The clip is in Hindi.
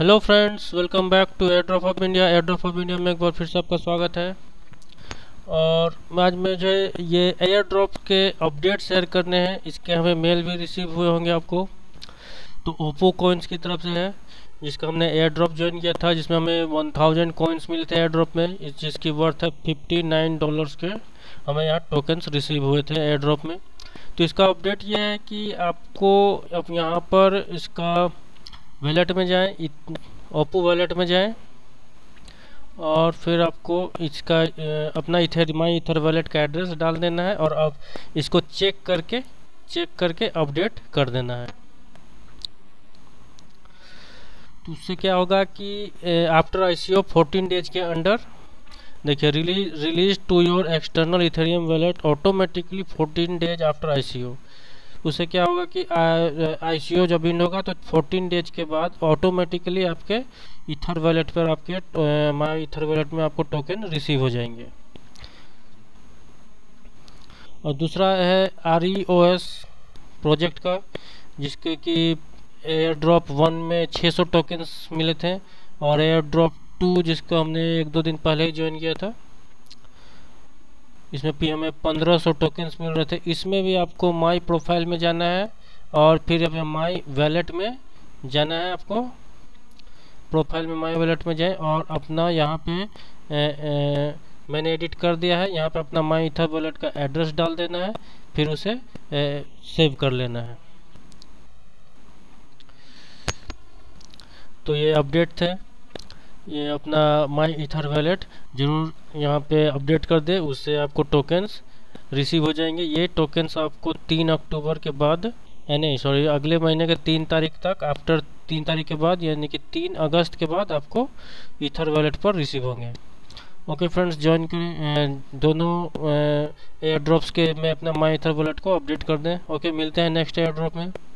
Hello friends, welcome back to air drop of India. Air drop of India में एक बार फिर से आपका स्वागत है। और आज मुझे ये एयर ड्रॉप के अपडेट शेयर करने हैं। इसके हमें मेल भी रिसीव हुए होंगे आपको। तो ओप्पो कॉइन्स की तरफ से है, जिसका हमने एयर ड्रॉप ज्वाइन किया था, जिसमें हमें 1000 कॉइन्स मिले थे एयर ड्रॉप में, जिसकी वर्थ है $59 के। हमें यहाँ टोकन्स रिसीव हुए थे एयर ड्रॉप में। तो इसका अपडेट ये है कि आपको अब यहाँ पर इसका वैलेट में जाएं, ओप्पो वैलेट में जाएं, और फिर आपको इसका अपना माई इथर वैलेट का एड्रेस डाल देना है, और अब इसको चेक करके अपडेट कर देना है। तो उससे क्या होगा कि आफ्टर आईसीओ 14 डेज के अंडर, देखिए, release to your external Ethereum wallet automatically 14 days after ICO. उससे क्या होगा कि आईसीओ जब इन होगा तो 14 डेज के बाद ऑटोमेटिकली आपके इथर वैलेट पर, आपके माई इथर वैलेट में आपको टोकन रिसीव हो जाएंगे। और दूसरा है REOS प्रोजेक्ट का, जिसके कि एयर ड्रॉप 1 में 600 टोकन्स मिले थे, और एयर ड्रॉप 2 जिसको हमने 1-2 दिन पहले ही ज्वाइन किया था, इसमें भी हमें 1500 टोकन्स मिल रहे थे। इसमें भी आपको माई प्रोफाइल में जाना है, और फिर अपने माई वैलेट में जाना है। आपको प्रोफाइल में माई वैलेट में जाए, और अपना यहाँ पे मैंने एडिट कर दिया है, यहाँ पे अपना माई इथर वैलेट का एड्रेस डाल देना है, फिर उसे सेव कर लेना है। तो ये अपडेट थे। ये अपना माई इथर वैलेट ज़रूर यहाँ पे अपडेट कर दे, उससे आपको टोकन्स रिसीव हो जाएंगे। ये टोकन्स आपको 3 अक्टूबर के बाद, नहीं सॉरी, अगले महीने के 3 तारीख तक, आफ्टर 3 तारीख के बाद, यानी कि 3 अगस्त के बाद आपको इथर वैलेट पर रिसीव होंगे। ओके फ्रेंड्स, ज्वाइन करें दोनों एयर ड्रॉप्स के में अपना माई इथर वैलेट को अपडेट कर दें। ओके, मिलते हैं नेक्स्ट एयर ड्रॉप में।